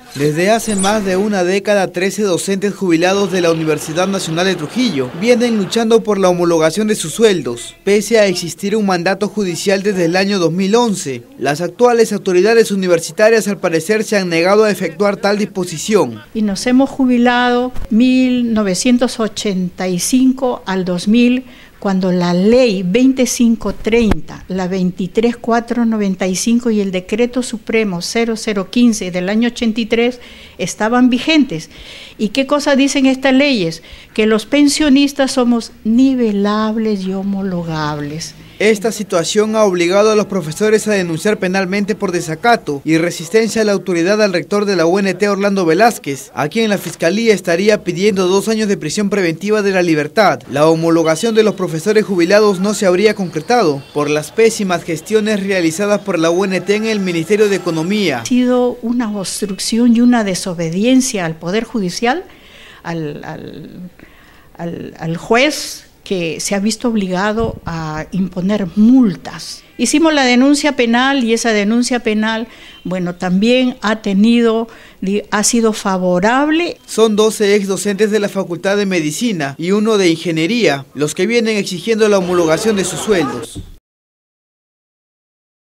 Desde hace más de una década, 13 docentes jubilados de la Universidad Nacional de Trujillo vienen luchando por la homologación de sus sueldos, pese a existir un mandato judicial desde el año 2011. Las actuales autoridades universitarias al parecer se han negado a efectuar tal disposición. Y nos hemos jubilado 1985 al 2000, cuando la ley 2530, la 23495 y el decreto supremo 0015 del año 83 estaban vigentes. ¿Y qué cosa dicen estas leyes? Que los pensionistas somos nivelables y homologables. Esta situación ha obligado a los profesores a denunciar penalmente por desacato y resistencia a la autoridad al rector de la UNT, Orlando Velázquez, a quien la Fiscalía estaría pidiendo 2 años de prisión preventiva de la libertad. La homologación de los profesores jubilados no se habría concretado por las pésimas gestiones realizadas por la UNT en el Ministerio de Economía. Ha sido una obstrucción y una desobediencia al Poder Judicial, al juez, que se ha visto obligado a imponer multas. Hicimos la denuncia penal y esa denuncia penal, bueno, también ha sido favorable. Son 12 ex docentes de la Facultad de Medicina y uno de Ingeniería los que vienen exigiendo la homologación de sus sueldos.